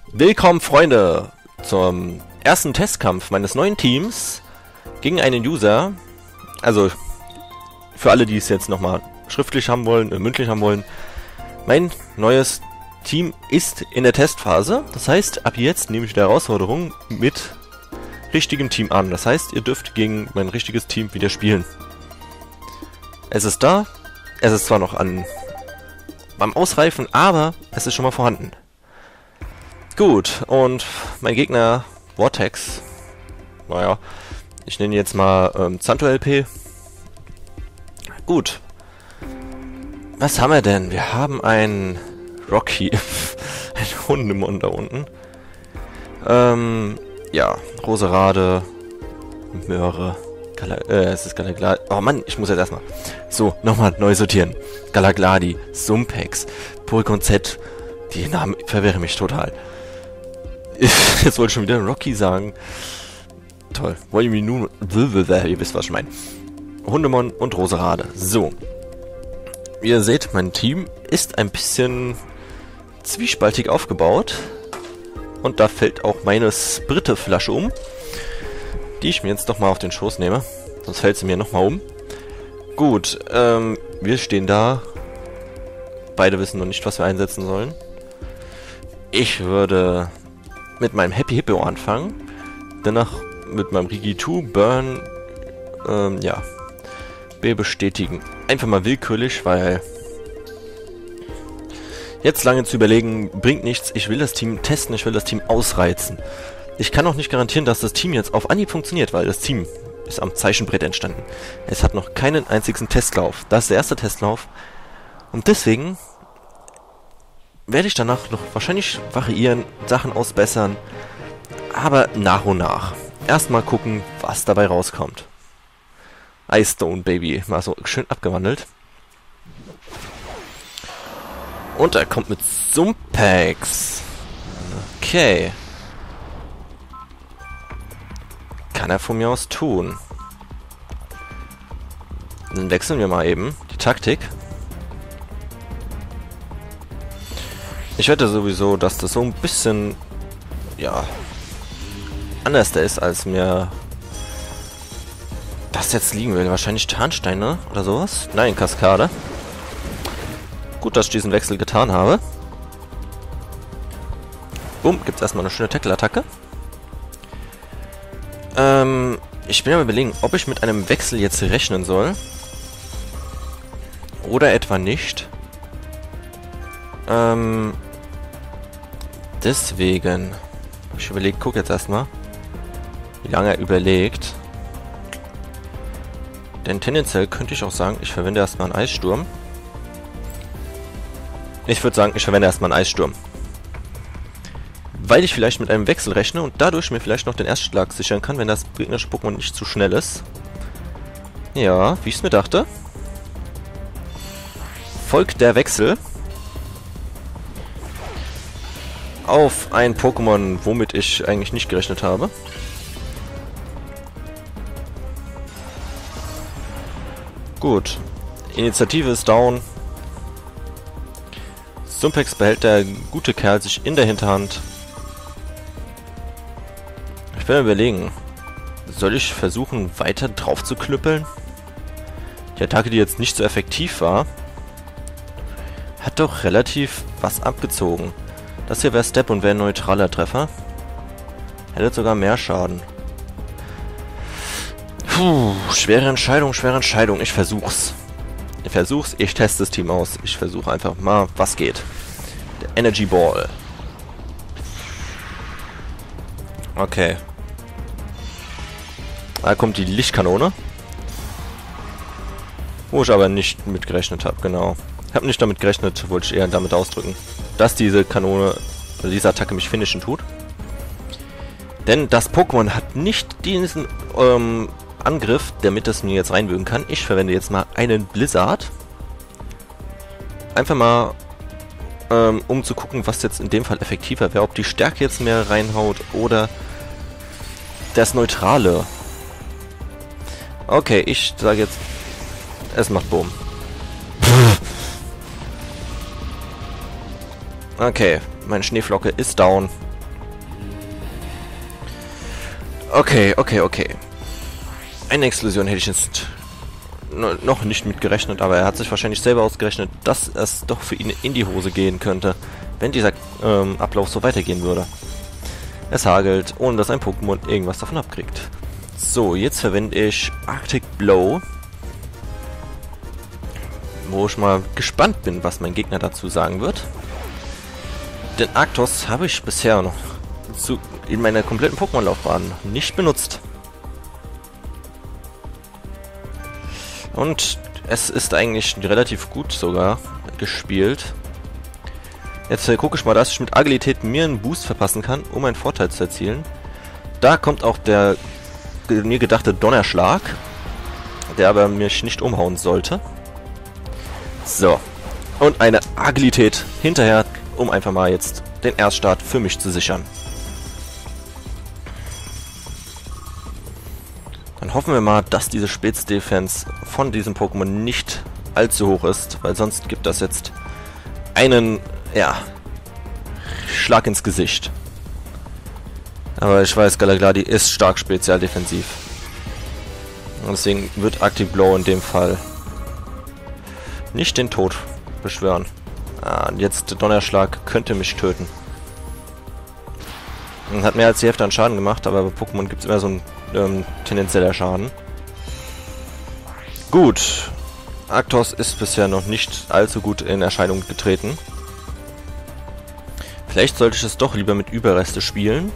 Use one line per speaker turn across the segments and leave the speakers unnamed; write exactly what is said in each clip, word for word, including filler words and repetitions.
Willkommen, Freunde, zum ersten Testkampf meines neuen Teams gegen einen User. Also, für alle, die es jetzt nochmal schriftlich haben wollen, äh, mündlich haben wollen. Mein neues Team ist in der Testphase. Das heißt, ab jetzt nehme ich die Herausforderung mit richtigem Team an. Das heißt, ihr dürft gegen mein richtiges Team wieder spielen. Es ist da. Es ist zwar noch an beim Ausreifen, aber es ist schon mal vorhanden. Gut, und mein Gegner Vortex, naja, ich nenne jetzt mal ähm, Zanto L P. Gut. Was haben wir denn? Wir haben einen Rocky, ein Hundemund da unten. Ähm, ja, Roserade, Möhre, Gala äh, es ist Galagladi. Oh Mann, ich muss jetzt erstmal. So, nochmal neu sortieren. Galagladi, Sumpex, Porygon Z. Die Namen verwirren mich total. Jetzt wollte ich schon wieder Rocky sagen. Toll. Wollen wir nun... Ihr wisst, was ich meine. Hundemon und Roserade. So. Wie ihr seht, mein Team ist ein bisschen zwiespaltig aufgebaut. Und da fällt auch meine Spriteflasche um. Die ich mir jetzt doch mal auf den Schoß nehme. Sonst fällt sie mir nochmal um. Gut. Ähm, wir stehen da. Beide wissen noch nicht, was wir einsetzen sollen. Ich würde... mit meinem Happy Hippo anfangen. Danach mit meinem Rigi zwei Burn. Ähm, ja. B bestätigen. Einfach mal willkürlich, weil... jetzt lange zu überlegen, bringt nichts. Ich will das Team testen, ich will das Team ausreizen. Ich kann auch nicht garantieren, dass das Team jetzt auf Anhieb funktioniert, weil das Team ist am Zeichenbrett entstanden. Es hat noch keinen einzigen Testlauf. Das ist der erste Testlauf. Und deswegen... werde ich danach noch wahrscheinlich variieren, Sachen ausbessern, aber nach und nach. Erstmal gucken, was dabei rauskommt. Ice Stone Baby, mal so schön abgewandelt. Und er kommt mit Sumpex. Okay. Kann er von mir aus tun. Dann wechseln wir mal eben die Taktik. Ich wette sowieso, dass das so ein bisschen, ja, anders ist, als mir das jetzt liegen will. Wahrscheinlich Tarnsteine oder sowas. Nein, Kaskade. Gut, dass ich diesen Wechsel getan habe. Bumm, gibt es erstmal eine schöne Tackle-Attacke. Ähm, ich bin ja überlegen, ob ich mit einem Wechsel jetzt rechnen soll. Oder etwa nicht. Ähm... Deswegen, ich überlege, guck jetzt erstmal, wie lange er überlegt. Denn tendenziell könnte ich auch sagen, ich verwende erstmal einen Eissturm. Ich würde sagen, ich verwende erstmal einen Eissturm. Weil ich vielleicht mit einem Wechsel rechne und dadurch mir vielleicht noch den Erstschlag sichern kann, wenn das gegnerische Pokémon nicht zu schnell ist. Ja, wie ich es mir dachte. Folgt der Wechsel auf ein Pokémon, womit ich eigentlich nicht gerechnet habe. Gut. Initiative ist down. Sumpex behält der gute Kerl sich in der Hinterhand. Ich will überlegen, soll ich versuchen, weiter drauf zu knüppeln? Die Attacke, die jetzt nicht so effektiv war, hat doch relativ was abgezogen. Das hier wäre Step und wäre ein neutraler Treffer. Hätte sogar mehr Schaden. Puh, schwere Entscheidung, schwere Entscheidung. Ich versuch's. Ich versuch's, ich teste das Team aus. Ich versuche einfach mal, was geht. Der Energy Ball. Okay. Da kommt die Lichtkanone. Wo ich aber nicht mit gerechnet habe, genau. Ich habe nicht damit gerechnet, wollte ich eher damit ausdrücken, dass diese Kanone, oder diese Attacke mich finishen tut. Denn das Pokémon hat nicht diesen ähm, Angriff, damit es mir jetzt reinwürgen kann. Ich verwende jetzt mal einen Blizzard. Einfach mal, ähm, um zu gucken, was jetzt in dem Fall effektiver wäre. Ob die Stärke jetzt mehr reinhaut oder das Neutrale. Okay, ich sage jetzt, es macht Boom. Okay, meine Schneeflocke ist down. Okay, okay, okay. Eine Explosion hätte ich jetzt noch nicht mitgerechnet, aber er hat sich wahrscheinlich selber ausgerechnet, dass es doch für ihn in die Hose gehen könnte, wenn dieser ähm, Ablauf so weitergehen würde. Es hagelt, ohne dass ein Pokémon irgendwas davon abkriegt. So, jetzt verwende ich Arctic Blow, wo ich mal gespannt bin, was mein Gegner dazu sagen wird. Den Arctos habe ich bisher noch zu, in meiner kompletten Pokémon-Laufbahn nicht benutzt. Und es ist eigentlich relativ gut sogar gespielt. Jetzt äh, gucke ich mal, dass ich mit Agilität mir einen Boost verpassen kann, um einen Vorteil zu erzielen. Da kommt auch der mir gedachte Donnerschlag, der aber mich nicht umhauen sollte. So. Und eine Agilität hinterher, um einfach mal jetzt den Erststart für mich zu sichern. Dann hoffen wir mal, dass diese Spätz-Defense von diesem Pokémon nicht allzu hoch ist, weil sonst gibt das jetzt einen, ja, Schlag ins Gesicht. Aber ich weiß, Galagladi ist stark spezialdefensiv. Und deswegen wird Arctic Blow in dem Fall nicht den Tod beschwören. Ah, jetzt der Donnerschlag könnte mich töten. Und hat mehr als die Hälfte an Schaden gemacht, aber bei Pokémon gibt es immer so einen ähm, tendenzieller Schaden. Gut. Arctos ist bisher noch nicht allzu gut in Erscheinung getreten. Vielleicht sollte ich es doch lieber mit Überreste spielen.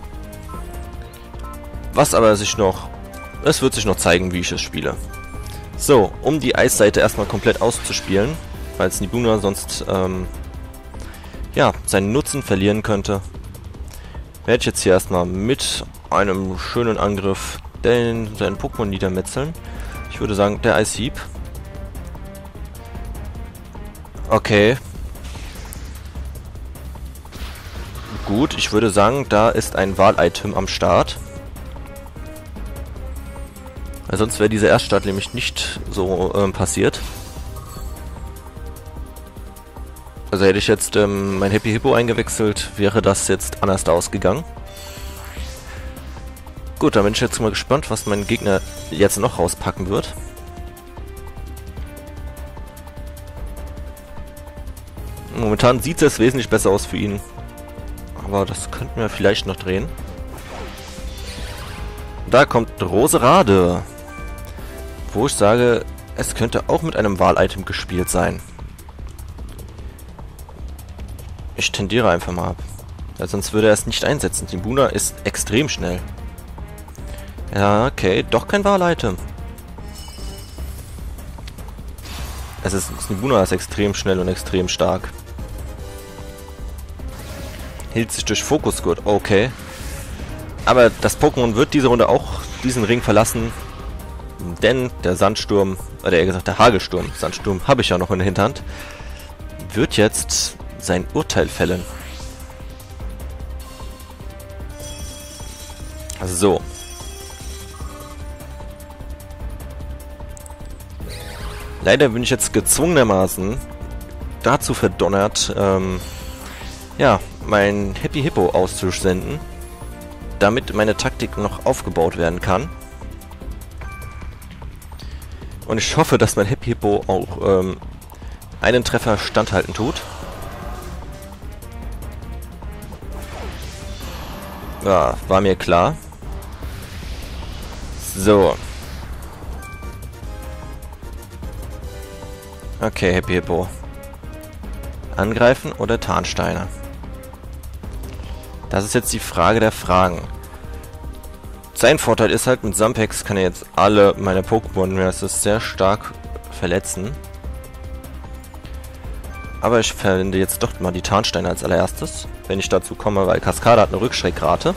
Was aber sich noch... Es wird sich noch zeigen, wie ich es spiele. So, um die Eisseite erstmal komplett auszuspielen, falls Nibuna sonst ähm, ja, seinen Nutzen verlieren könnte, werde ich jetzt hier erstmal mit einem schönen Angriff den, seinen Pokémon niedermetzeln. Ich würde sagen, der Eishieb. Okay. Gut, ich würde sagen, da ist ein Wahl-Item am Start. Weil sonst wäre dieser Erststart nämlich nicht so ähm, passiert. Also hätte ich jetzt ähm, mein Happy Hippo eingewechselt, wäre das jetzt anders ausgegangen. Gut, dann bin ich jetzt mal gespannt, was mein Gegner jetzt noch rauspacken wird. Momentan sieht es wesentlich besser aus für ihn. Aber das könnten wir vielleicht noch drehen. Da kommt Roserade. Wo ich sage, es könnte auch mit einem Wahl-Item gespielt sein. Ich tendiere einfach mal ab. Ja, sonst würde er es nicht einsetzen. Nibuna ist extrem schnell. Ja, okay, doch kein Wahl-Item. Es ist, Nibuna ist extrem schnell und extrem stark. Hielt sich durch Fokusgurt, okay. Aber das Pokémon wird diese Runde auch diesen Ring verlassen. Denn der Sandsturm, oder eher gesagt der Hagelsturm, Sandsturm habe ich ja noch in der Hinterhand, wird jetzt sein Urteil fällen. So. Leider bin ich jetzt gezwungenermaßen dazu verdonnert, ähm, ja, mein Happy Hippo auszusenden, damit meine Taktik noch aufgebaut werden kann. Und ich hoffe, dass mein Happy Hippo auch ähm, einen Treffer standhalten tut. Ja, war mir klar. So. Okay, Happy Hippo. Angreifen oder Tarnsteine? Das ist jetzt die Frage der Fragen. Sein Vorteil ist halt, mit Sampex kann er jetzt alle meine Pokémon, das ist sehr stark, verletzen. Aber ich verwende jetzt doch mal die Tarnsteine als allererstes, wenn ich dazu komme, weil Cascada hat eine Rückschreckrate.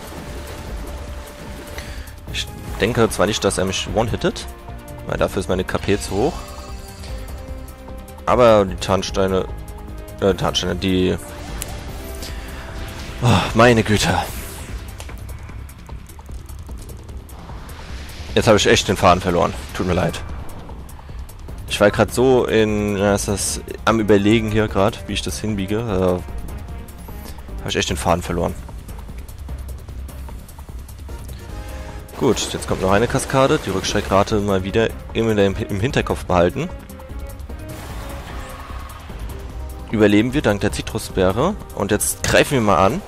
Ich denke zwar nicht, dass er mich one-hittet, weil dafür ist meine K P zu hoch. Aber die Tarnsteine, äh, Tarnsteine, die... Oh, meine Güte. Jetzt habe ich echt den Faden verloren. Tut mir leid. Ich war gerade so in... Ja, ist das am Überlegen hier gerade, wie ich das hinbiege. Äh, habe ich echt den Faden verloren. Gut, jetzt kommt noch eine Kaskade. Die Rückstreckrate mal wieder immer im, im Hinterkopf behalten. Überleben wir dank der Zitrusbeere. Und jetzt greifen wir mal an.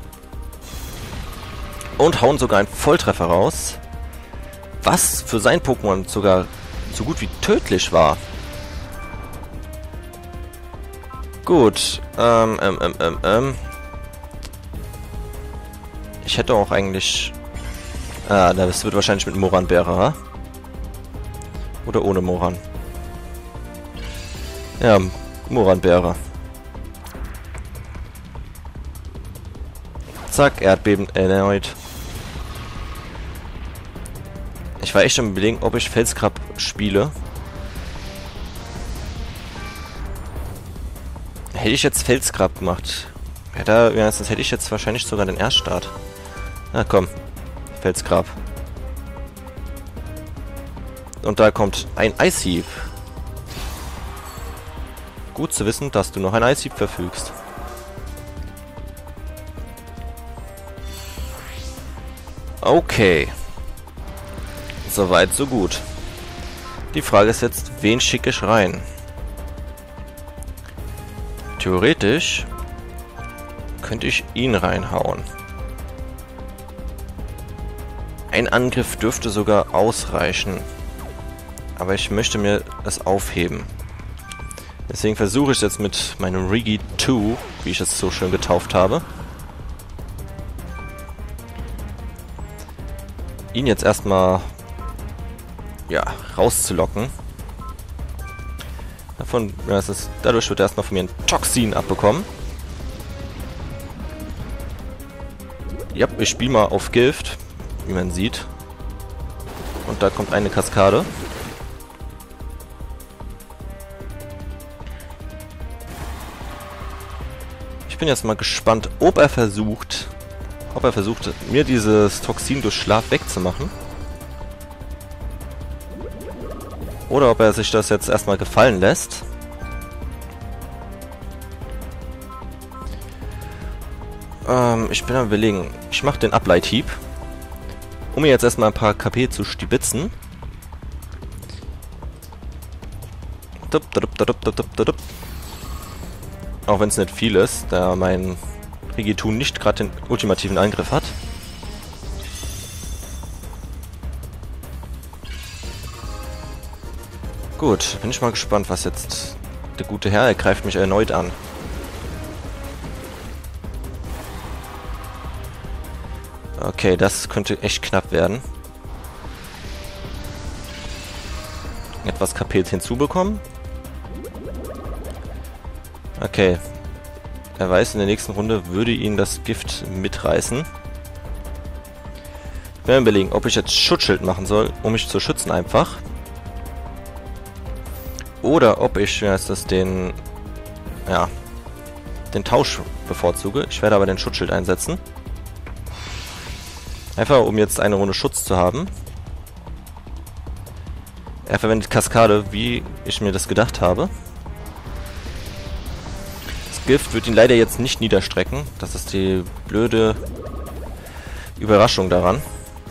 Und hauen sogar einen Volltreffer raus. Was für sein Pokémon sogar so gut wie tödlich war. Gut. Ähm, ähm, ähm, ähm, ähm. Ich hätte auch eigentlich... Ah, das wird wahrscheinlich mit Moranbeere, ha? Oder ohne Moran? Ja, Moranbeere. Zack, Erdbeben erneut. Ich war echt am Überlegen, ob ich Felskrab spiele. Hätte ich jetzt Felskrab gemacht, ja, da, ja, sonst hätte ich jetzt wahrscheinlich sogar den Erststart. Na komm, Felskrab. Und da kommt ein Eishieb. Gut zu wissen, dass du noch ein Eishieb verfügst. Okay. Soweit, so gut. Die Frage ist jetzt, wen schicke ich rein? Theoretisch könnte ich ihn reinhauen. Ein Angriff dürfte sogar ausreichen. Aber ich möchte mir das aufheben. Deswegen versuche ich es jetzt mit meinem Rigi zwei, wie ich es so schön getauft habe. Ihn jetzt erstmal ja, rauszulocken. Davon, ja, es ist, dadurch wird er erstmal von mir ein Toxin abbekommen. Ja, ich spiele mal auf Gift, wie man sieht. Und da kommt eine Kaskade. Ich bin jetzt mal gespannt, ob er versucht, ob er versucht, mir dieses Toxin durch Schlaf wegzumachen. Oder ob er sich das jetzt erstmal gefallen lässt. Ähm, ich bin am Überlegen. Ich mache den Ableithieb. Um mir jetzt erstmal ein paar K P zu stibitzen. Dup, dup, dup, dup, dup, dup. Auch wenn es nicht viel ist, da mein Rigitun nicht gerade den ultimativen Angriff hat. Gut, bin ich mal gespannt, was jetzt der gute Herr, er greift mich erneut an. Okay, das könnte echt knapp werden. Etwas K P hinzubekommen. Okay. Er weiß, in der nächsten Runde würde ihn das Gift mitreißen. Ich werde mir überlegen, ob ich jetzt Schutzschild machen soll, um mich zu schützen einfach. Oder ob ich ja, ist das den, ja, den Tausch bevorzuge. Ich werde aber den Schutzschild einsetzen. Einfach, um jetzt eine Runde Schutz zu haben. Er verwendet Kaskade, wie ich mir das gedacht habe. Das Gift wird ihn leider jetzt nicht niederstrecken. Das ist die blöde Überraschung daran.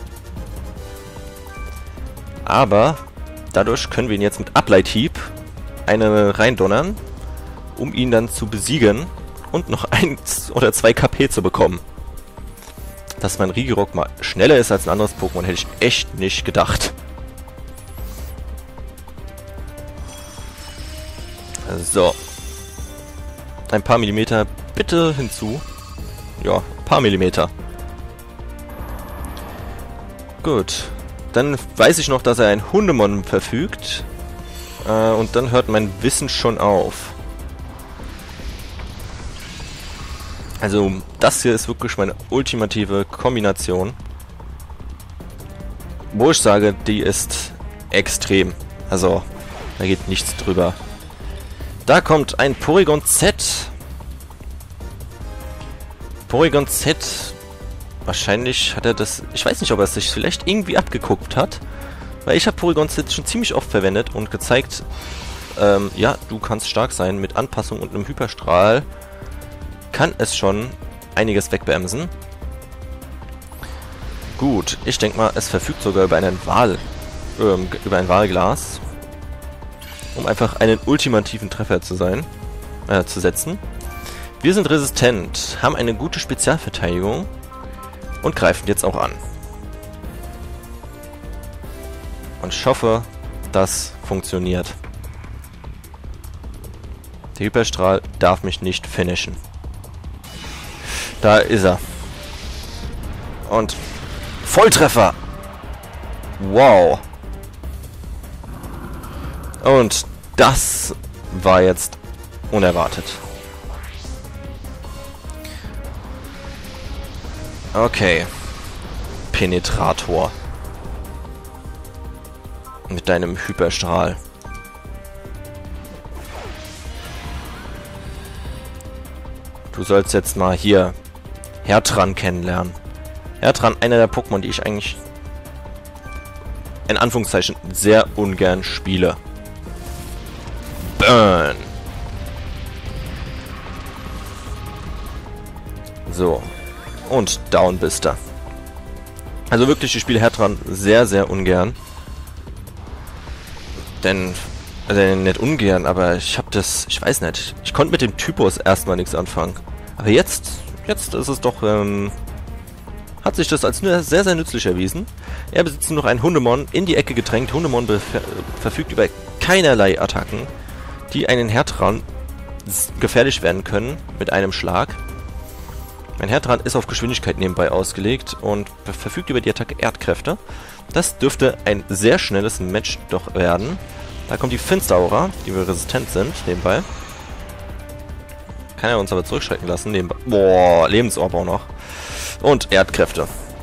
Aber dadurch können wir ihn jetzt mit Ableithieb eine reindonnern, um ihn dann zu besiegen und noch eins oder zwei K P zu bekommen. Dass mein Regirock mal schneller ist als ein anderes Pokémon, hätte ich echt nicht gedacht. So. Ein paar Millimeter bitte hinzu. Ja, ein paar Millimeter. Gut. Dann weiß ich noch, dass er ein Hundemon verfügt. Äh, und dann hört mein Wissen schon auf. Also, das hier ist wirklich meine ultimative Kombination. Wo ich sage, die ist extrem. Also, da geht nichts drüber. Da kommt ein Porygon Z. Porygon Z. Wahrscheinlich hat er das... Ich weiß nicht, ob er es sich vielleicht irgendwie abgeguckt hat. Weil ich habe Porygon Z schon ziemlich oft verwendet und gezeigt, ähm, ja, du kannst stark sein. Mit Anpassung und einem Hyperstrahl kann es schon einiges wegbremsen. Gut, ich denke mal, es verfügt sogar über einen Wahl, ähm, über ein Wahlglas, um einfach einen ultimativen Treffer zu sein, äh, zu setzen. Wir sind resistent, haben eine gute Spezialverteidigung und greifen jetzt auch an. Und ich hoffe, das funktioniert. Der Hyperstrahl darf mich nicht finishen. Da ist er. Und Volltreffer! Wow! Und das war jetzt unerwartet. Okay. Penetrator. Mit deinem Hyperstrahl. Du sollst jetzt mal hier Hertran kennenlernen. Hertran, einer der Pokémon, die ich eigentlich in Anführungszeichen sehr ungern spiele. Burn! So. Und down bist du. Also wirklich, ich spiele Hertran sehr, sehr ungern. Denn, also nicht ungern, aber ich habe das, ich weiß nicht, ich konnte mit dem Typus erstmal nichts anfangen. Aber jetzt, jetzt ist es doch, ähm, hat sich das als sehr, sehr nützlich erwiesen. Er besitzt nur noch einen Hundemon, in die Ecke gedrängt. Hundemon verfügt über keinerlei Attacken, die einen Hertran gefährlich werden können mit einem Schlag. Mein Hertran ist auf Geschwindigkeit nebenbei ausgelegt und verfügt über die Attacke Erdkräfte. Das dürfte ein sehr schnelles Match doch werden. Da kommt die Finsteraura, die wir resistent sind, nebenbei. Kann er uns aber zurückschrecken lassen, nebenbei. Boah, Lebensorb auch noch. Und Erdkräfte.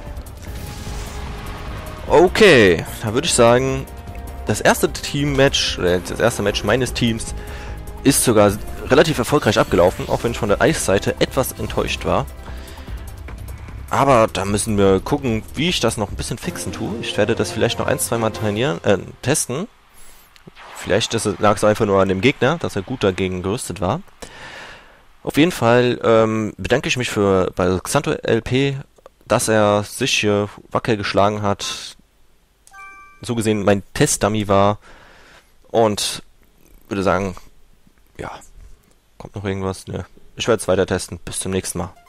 Okay, da würde ich sagen, das erste Team-Match, oder das erste Match meines Teams ist sogar relativ erfolgreich abgelaufen, auch wenn ich von der Eisseite etwas enttäuscht war. Aber da müssen wir gucken, wie ich das noch ein bisschen fixen tue. Ich werde das vielleicht noch ein, zwei Mal trainieren, äh, testen. Vielleicht lag es einfach nur an dem Gegner, dass er gut dagegen gerüstet war. Auf jeden Fall ähm, bedanke ich mich für bei Xanto L P, dass er sich hier wacker geschlagen hat. So gesehen mein Testdummy war. Und würde sagen, ja, kommt noch irgendwas? Ne. Ich werde es weiter testen. Bis zum nächsten Mal.